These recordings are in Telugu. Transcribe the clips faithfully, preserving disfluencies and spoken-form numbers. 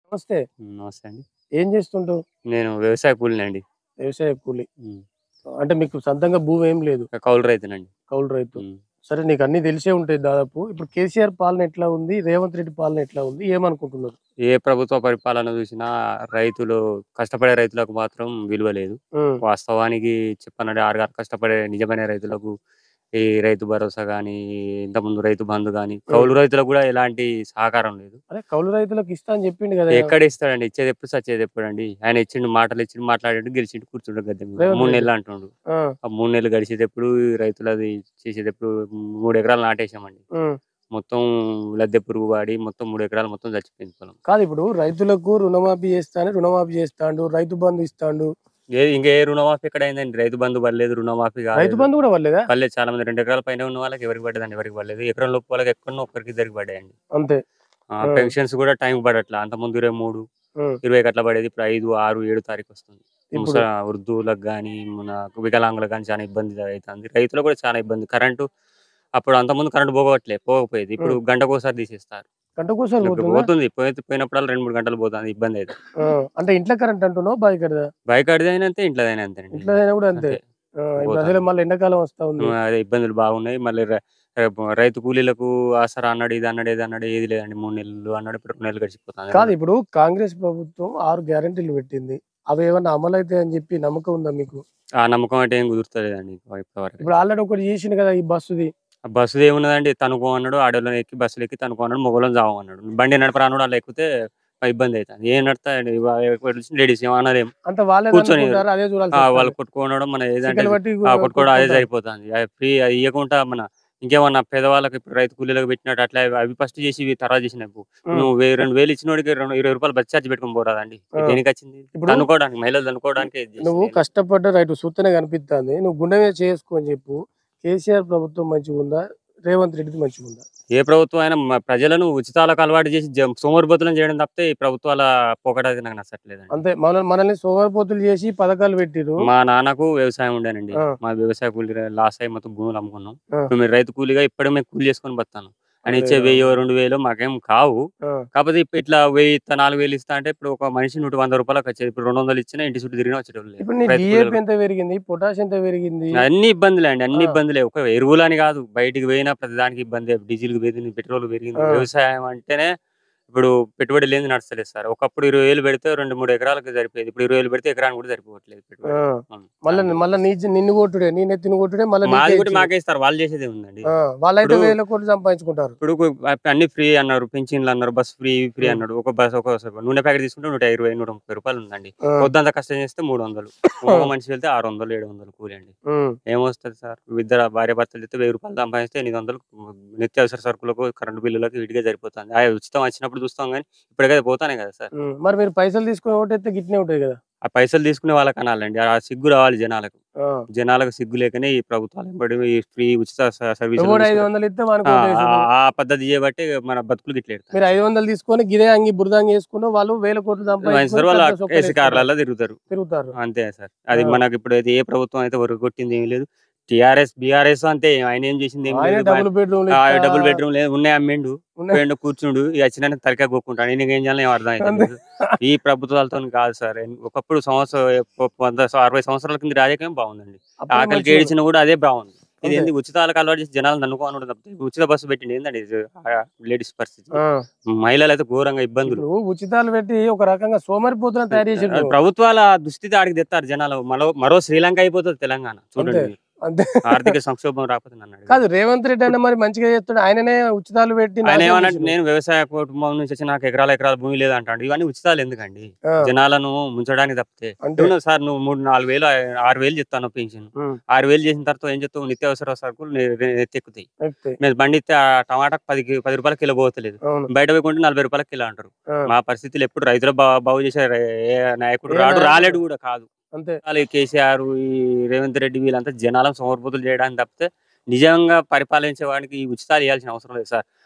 నమస్తే. హ్మ్. నమస్తే అండి. ఏం జేస్తుంటావు? నేను వ్యవసాయ కూలీనండి. వ్యవసాయ కూలి. హ్మ్. అంటే మీకు సొంతంగా భూమేం లేదు. కౌలు రైతునండి. కౌలు రైతు. హ్మ్. సరే నీకన్నీ తెలిసే ఉంటాయి దాదాపు. ఇప్పుడు కేసీఆర్ పాలన ఎట్లా ఉంది? రేవంత్ రెడ్డి పాలన ఎట్లా ఉంది? ఏమనుకుంటున్నారు? ఏ ప్రభుత్వ పరిపాలన చూసినా రైతులు కష్టపడే రైతులకు మాత్రం విలువ లేదు. హ్మ్. వాస్తవానికి చెప్పాలంటే ఆరుగారు కష్టపడే నిజమైన రైతులకు ఈ రైతు భరోసా గానీ, ఇంతకుముందు రైతు బంధు గానీ, హ్మ్. కౌలు రైతులకు గూడా ఎలాంటి సహకారం లేదు. అదే కౌలు రైతులకు ఇస్తా అని చెప్పిండు గదా! ఎక్కడిస్తాడండి? ఇచ్చేదెప్పుడు సచ్చేదెప్పుడండి? ఆయన ఇచ్చిండు, మాటలిచ్చిండు, మాట్లాడిండు, గెలిచిండు, కూర్చుండు గద్దె మీద. రేవంత్ మూడు రెడ్డి. నెలలు అంటుండు. ఆ! ఆ మూడు నెలలు గడిచేదెప్పుడు? రైతులది చేసేదెప్పుడు? మూడు ఎకరాలు నాటేసామండి. హ్మ్. మొత్తం లద్దె పురుగు వాడి మొత్తం మూడు ఎకరాలు మొత్తం చచ్చిపోయింది పొలం. కాదు ఇప్పుడు రైతులకు రుణమాఫీ చేస్తా అని రుణమాఫీ చేస్తాండు. రైతు బంధు ఇస్తాండు. ఏది ఇంక ఏ రుణమాఫీ ఎక్కడైందండి? రైతు బంధు పడలేదు, రుణమాఫీ రైతు కాలేదు. బంధు గూడా పడలేదా? పడలేదు. చాలా మంది రెండు ఎకరాల పైన ఉన్న వాళ్ళకి ఎవరికి పడ్డదండి? ఎవరికి పడలేదు. ఎకరం లోపు వాళ్ళకి ఎక్కడనో ఒక్కరికి ఇద్దరికి పడ్డాయండి. అంతే. ఆ! ఆ! పెన్షన్స్ కూడా టైంకి పడట్లా. అంతకుముందు ఇరవై మూడు, హ్మ్. 20కి అట్లా పడేది. ఇప్పుడు ఐదు, ఆరు, ఏడు తారీఖొస్తుంది. ముస ఇప్పుడు వృద్ధువులకు గానీ, మన వికలాంగులకు గానీ చాలా ఇబ్బంది అయితాంది. రైతులకు కూడా చాలా ఇబ్బంది. కరెంటు అప్పుడు అంతకుముందు కరెంట్ పోగొట్లే పోకపోయేది. ఇప్పుడు హ్మ్. గంటకోసారి తీసేస్తారు. గంటకోసారి ఇట్లా పోతుందా? పోతుంది. పోయి పోయినప్పుడల్లా రెండు, మూడు గంటలు పోతాంది. ఇబ్బందయితుంది. ఆ! అంటే ఇంట్ల కరెంట్ అంటున్నావా? బాయి కాడదా? బైకాడిదైనా అంతే, ఇంట్లోదైనా అంతేనండి. ఇంట్లోదైనా గూడా అంతే. అంతే. ఆ! ఇప్పుడు అసలే పోతాంది. మళ్ళీ ఎండాకాలం వస్తా ఉంది. హ్మ్. అదే ఇబ్బందులు బాగున్నాయి. మళ్ళీ ర రేపు రైతు కూలీలకు ఆసరా అన్నాడు, ఇది అన్నాడు, ఇది అన్నాడు, ఏది లేదండి. మూడు నెలలు అన్నాడు. ఇప్పుడు రెండు నెలలు గడిచిపోతాంది. కాదు రెండు ఇప్పుడు కాంగ్రెస్ ప్రభుత్వం ఆరు గ్యారంటీలు పెట్టింది. అవేమన్నా అమలైతాయని జెప్పి నమ్మకం ఉందా మీకు? ఆ నమ్మకం అంటే ఏం కుదురుతలేదండి ఇప్పుడు ఇప్పటివరకైతే. ఆల్రెడీ ఒకటి జేసిండు గదా! ఈ బస్సుది. ఆ బస్సుదేమున్నదండి, తన్నుకో అన్నాడు. ఆడోళ్ళని ఎక్కి బస్సులో ఎక్కి తన్నుకో అన్నాడు. మొగోళ్ళని చావమన్నాడు. బండి నడపరానోడు అందులో ఎక్కితే ఇబ్బందయితాంది. ఏం నడుత్తాయండి లేడీస్ ఏం అనలేం. అంతా వాళ్ళే కూర్చొనియరు. తన్నుకుంటారు. అదే ఆ! వాళ్ళు జూడాల్సొస్తాంది. కొట్టుకోనడం మన ఏదంటే శికలు బట్టి గు ఆ! కొట్టుకోవడం అదే కొట్టుకుంటారు. సరిపోతాంది. అది ఫ్రీ అది ఇయ్యకుండా మన ఇంకేమన్నా పేదవాళ్ళకి ఇప్పుడు రైతు కూలీలకు పెట్టినట్టు అట్లా అవి ఫస్ట్ చేసి ఇవి తర్వాత చేసినవు. హ్మ్. నువ్వు వెయ్యి, రెండు వేలు ఇచ్చినోడికి రెండు రూ. ఇరవై బస్ ఛార్జ్ పెట్టుకొని పోరాదండి. ఆ! ఇది దేనికచ్చింది? ఇప్పుడు తన్నుకోవడానికి, మహిళలు తన్నుకోవడానికే ఇది నువ్వు చేసింది. కష్టపడ్డ రైతు సూత్తనే కనిపిత్తాంది. నువ్వు గుండె మీద చేసుకో అని జెప్పు. కేసీఆర్ ప్రభుత్వం మంచిగుందా? రేవంత్ రెడ్డిది మంచిగుందా? ఏ ప్రభుత్వం అయినా మ ప్రజలను ఉచితాలకు అలవాటు చేసి జం సోమరిపోతులను చేయడం తప్పితే ఈ ప్రభుత్వాల పోకడైతే నాకు నచ్చట్లేదండి. అంతే మనల్ మనల్ని సోమరిపోతులు జేసి పథకాలు పెట్టిర్రు. మా నాన్నకు వ్యవసాయం ఉండేనండి. ఆ! మా వ్యవసాయ కూలీ లాస్ అయ్యి మొత్తం భూములు అమ్ముకున్నాం. ఆ! ఇప్పుడు మీరు రైతు కూలీగా ఇప్పటికి మేము కూలి చేసుకొని బతున్నాం. ఆయన అరే ఇచ్చే వెయ్యి, రామా! రెండు వేలు మాకేం కావు. ఆ! కాకపోతే ఇప్ ఇట్లా వెయ్యి ఇత్తా, నాలుగు వేలు ఇస్తా అంటే ఇప్పుడు ఒక మనిషి నూట వంద రూపాయలకొచ్చేది. ఇప్పుడు రెండు వందలు ఇచ్చినా ఇంటి చుట్టూ తిరిగినా వచ్చేటోళ్ళు లేరు. ఇప్పుడు నీ రైతు డీఏపీ కూలీలకు ఎంత పెరిగింది? పొటాష్ ఎంత పెరిగింది? అన్ని ఇబ్బందులే అండి. అన్ని ఆ! ఇబ్బందులే. ఒక ఎరువులని గాదు. బయటికి పోయినా ప్రతిదానికి ఇబ్బందే. డీజిల్‌కి పెరిగింది, పెట్రోల్‌కి పెరిగింది. ఆ! వ్యవసాయం అంటేనే ఇప్పుడు పెట్టుబడి లేనిది నడుస్తలేదు సార్. ఒకప్పుడు ఇరవై వేలు పెడితే రెండు, మూడు ఎకరాలకు సరిపోయేది. ఇప్పుడు ఇరవై వేలు పెడితే ఎకరానికి కూడా సరిపోవట్లేదు ఆ! పెట్టుబడి. హ్మ్. మళ్ళా అలాంటి మళ్ళా నీ పరిస్థితి. నిన్ను కొట్టుడే. నీ నెత్తిన కొట్టుడే మళ్ళా మాది నీకే కూడా ఇచ్చుడు. మాకే ఇస్తారు. వాళ్ళు చేసేదేముందండి. ఆ! వాళ్ళైతే ఇప్పుడు వేల కోట్లు సంపాదించుకుంటారు. ఇప్పుడు కు అన్నీ ఫ్రీ అన్నారు. పింఛన్‌లన్నారు. బస్ ఫ్రీ, ఫ్రీ హ్మ్. అన్నాడు. ఒక బస్ ఒక నూనె ప్యాకెట్ తీసుకుంటే నూట ఇరవై, నూట ముప్పై ఉందండి. ఆ! పొద్దంతా కష్టం చేస్తే మూడు వందలు. ఆ! మగ మనిషి వెళ్తే ఆరు వందలు, ఏడు వందలు కూలి అండి. హ్మ్. ఏమొస్తది సార్? ఇద్దరు భార్యాభర్తలు చేస్తే రూ. వెయ్యి సంపాదిస్తే ఎనిమిది వందలు నిత్యావసర సరుకులకు, కరెంట్ బిల్లులకు వీటికే సరిపోతుంది. ఆ ఉచితం వచ్చినప్పుడు చూస్తాం గానీ, ఇప్పటికైతే పోతానే కదా సార్! హ్మ్. మరి మీరు పైసలు తీసుకొని ఓటేత్తే గిట్నే ఉంటది గదా! ఆ పైసలు తీసుకునే వాళ్ళకి అనాలండి. ఆ సిగ్గు రావాలి జనాలకు. ఆ! జనాలకు సిగ్గు లేకనే ఈ ప్రభుత్వాలు ఎంబడి ఈ ఫ్రీ ఉచిత స సర్వీసులు ఎవడు తీసుకుంటే ఐదు వందలు ఇత్తే ఆ! వానికి ఓటేసుడు. ఆ పద్ధతి చేయబట్టే మన బతుకులు గిట్ల మీరు ఎడతాన్నాయి సార్. ఐదు వందలు తీసుకొని గిదే అంగి బురదంగి యేసుకున్న వాళ్ళు వేల కోట్లు సార్ సంపాదించుకొని వాళ్ళు పెద్ద ఏసీ సొక్కాలేసుకుంటారు. కార్‌లలో తిరుగుతారు. తిరుగుతారు. అంతే సార్. ఆ! అది మనకిప్పుడైతే ఏ ప్రభుత్వం అయితే ఒరగొట్టింది ఏమి లేదు. టీఆర్ఎస్, బీఆర్ఎస్ అంతే ఆయనేం చేసిందేమి ఆయనే లేదు. మ డబుల్ బెడ్‌రూమ్‌లు ఆహ్, ఇత్తా డబుల్ బెడ్‌రూమ్‌లు ఉన్నాయి అమ్మిండు. ఉన్నాయి. పోయిండు కూర్చుండు. ఇగ వచ్చినాక తలకాయ గోక్కుంటాడు. ఈయనకేం చేయాలో ఏమి అర్థం అంతే. అయితలేదు. ఈ ప్రభుత్వాలతోని కాదు సార్. ఒకప్పుడు సంవత్సరం పొ వంద అరవై సంవత్సరాల కింద రాజకీయం బాగుందండి. అప్పుడే ఆకలికి మంచిగుండు. ఏడిచినా కూడా అదే బాగుంది. అంతే. ఇదేంది ఉచితాలకు అలవాటు చేసి జనాలను దన్నుకోనుడు తప్పితే ఉచిత బస్సు పెట్టిండు ఏందండి ఇది ఆహ్, లేడీస్ పరిస్థితి. ఆ! మహిళలైతే ఘోరంగా ఇబ్బందులు. ఇప్పుడు ఉచితాలు పెట్టి ఒక రకంగా సోమరిపోతులను తయారు ఆహ్, చేసిండ్రు. ప్రభుత్వాల దుస్థితి ఆడికి తెత్తారు జనాలు. మరో మరో శ్రీలంక అయిపోతది తెలంగాణ. అంతే. చూడండి మీరు. అంతే. ఆర్థిక సంక్షోభం రాకపోతే కాదు నన్నడగండి. రేవంత్ రెడ్డి అన్న ఇప్పుడు మరి మంచిగా చేస్తాడు. ఆయననే ఉచితాలు పెట్టి నాశనం ఆయనేమనంటే చేసిండు. నేను వ్యవసాయ కుటుంబం నుంచి వచ్చి నాకు ఎకరాల ఎకరాల భూమి లేదంటాండు. ఇవన్నీ ఉచితాలు ఎందుకండి? ఆ! జనాలను ముంచడానికి తప్పితే. అంతే. ఏమున్నది సార్ నువ్వు మూడు, నాలుగు వేలు ఆహ్, ఆరు వేలు చెప్తాన్నావు పింఛను. హ్మ్. ఆరు వేలు చేసిన తర్వాత ఏం చేస్తావు? నిత్యావసర సరుకులు నె నె నెత్తెక్కుతాయి. ఎక్కుతాయి. మీరు బండిస్తే ఆహ్, టమాటాకు పది కి రూ. పది కిలో పోతలేదు. అవును. బయట పోయి కొంటే రూ. నలభై కిలో అంటారు. ఆ! మా పరిస్థితులు ఎప్పుడు రైతుల బా బాగు చేసే రే ఏ నాయకుడు ఏ రాడు, నాయకుడు రాలేడు గూడా కాదు. అంతే. ఈ కేసీఆర్, ఈ రేవంత్ రెడ్డి వీళ్ళంతా జనాలను సోమరిపోతులు చేయడానికి తప్పితే, నిజంగా పరిపాలించే వాడికి ఈ ఉచితాలు ఇయ్యాల్సిన అవసరం లేదు సార్.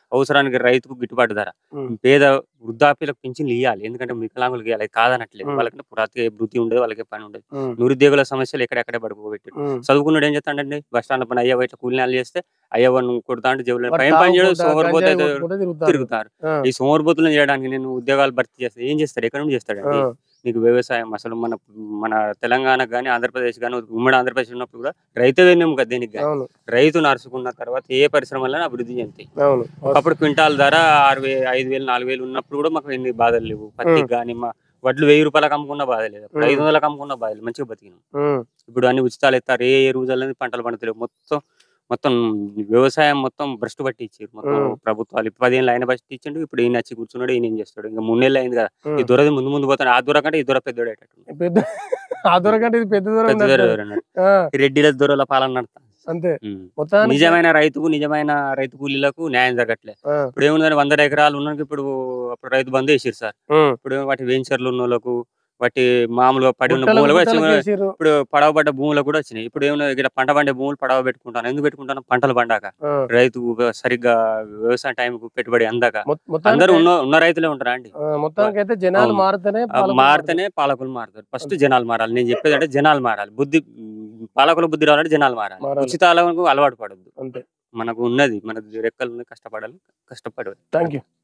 అవసరానికి రైతుకు గిట్టుబాటు ధర, ఉమ్, పేద వృద్ధాప్యులకు పింఛన్లు ఇవ్వాలి. ఎందుకంటే వికలాంగులకు ఇవ్వాలి, కాదనట్లేదు. ఉమ్, వాళ్ళకంటే ప్రతి వృత్తి ఉండదు, వాళ్ళకి పని ఉండదు. ఉమ్, నిరుద్యోగుల సమస్యలు ఎక్కడెక్కడే పడుకోబెట్టారు. ఉమ్. చదువుకున్నాడు ఏం చేస్తాడండి, బస్ స్టాండ్ పని అయ్యవ ఇట్లా కూలినాలు చేస్తే అయ్యవను కొడతా అంటే జేబులో వాడు ఏం పని చేయడు, తాగుకుంటా సోమరిపోతే గంజాయి కొట్టుకుంటా తిరుగుతారు. తిరుగుతారు. ఆ, ఈ సోమరిపోతులను చేయడానికి నేను ఉద్యోగాలు భర్తీ చేస్తే ఏం చేస్తాడు, ఎక్కడ నుండి ఆ, చేస్తాడండి? నీకు వ్యవసాయం అసలు మన మన తెలంగాణకు గాని, ఆంధ్రప్రదేశ్ గాని, ఉమ్మడి ఆంధ్రప్రదేశ్ ఉన్నప్పుడు కూడా రైతే వెన్నెముక కదా దేనికి గాని. అవును రైతు నడుచుకున్న తర్వాత ఏ పరిశ్రమలైనా అభివృద్ధి చెందుతాయి. అవును ఒకప్పుడు క్వింటాల్ ధర ఆరు వే ఐదు వేలు నాలుగు వేలు ఉన్నప్పుడు కూడా మాకు ఎన్ని బాధలు లేవు. పత్తికి గాని మా వడ్లు వెయ్యి రూపాయలకు అమ్ముకున్న బాధ లేదు, అప్పుడు ఐదు వందలకు అమ్ముకున్న బాధ లేదు, మంచిగా బతికినాం. ఉమ్, ఇప్పుడు అన్ని ఉచితాలు ఎత్తారు, ఏ ఏ రోజులని పంటలు పండుతలేవు. మొత్తం మొత్తం వ్యవసాయం మొత్తం భ్రష్టు పట్టి ఇచ్చారు మొత్తం ఉమ్, ప్రభుత్వాలు. ఇప్పుడు పదేళ్ళు ఆయన బట్టి ఇచ్చిండు, ఇప్పుడు ఈయన వచ్చి కూర్చున్నాడు, ఈయన ఏం చేస్తాడు? ఇంకా మూడు నెలలు అయింది కదా, ఈ ఉమ్. దూరది ముందు ముందు పోతాడు. ఆ దూర కంటే ఈ దూర పెద్దోడేటట్టు, పెద్ద ఆ దూరం కంటే ఇది పెద్ద దూరం పెద్ద దూర ఉన్నట్టు. ఎవరు అన్నాడు. ఆ, ఈ రెడ్డిల దూరల పాలన నడుతా. అంతే ఉమ్. మొత్తానికి. నిజమైన రైతుకు, నిజమైన రైతు కూలీలకు న్యాయం జరగట్లే. ఆ, ఇప్పుడు ఏముందని వంద ఎకరాలు ఉన్నాక ఇప్పుడు అప్పుడు రైతు బంధు వేసిరు సార్. ఉమ్. ఇప్పుడు వాటి వెంచర్లు ఉన్న వాళ్ళకు, వాటి మామూలుగా పడి ఉన్న గుట్టలు భూములు కూడా గుట్టలు వచ్చి- చేసిర్రు. ఇప్పుడు పడవబడ్డ భూములు కూడా వచ్చినాయి. ఇప్పుడు ఏమన్నా ఇక్కడ పంట పండే భూములు పడవ పెట్టుకుంటాను. ఎందుకు పెట్టుకుంటాను? పంటలు పండాక, ఆ, రైతు సరిగ్గా వ్యవసాయ టైంకు పెట్టుబడి అందాక. మొ- మొత్తానికి అందరూ ఉన్న ఉన్న రైతులే ఉంటారా అండి? ఆ, మొత్తానికైతే జనాలు అవును. మారితేనే ఆ, పాలకులు మారితేనే పాలకులు మారుతారు. ఫస్ట్ జనాలు మారాలి. నేను చెప్పేది అంటే జనాలు మారాలి. బుద్ధి పాలకుల బుద్ధి రావాలంటే జనాలు మారాలి. మారాలి. ఉచితాలకు అలవాటు పడద్దు. అంతే. మనకు ఉన్నది, మన రెక్కలు ఉన్నాయి, కష్టపడాలి, కష్టపడవాలి. Thank you.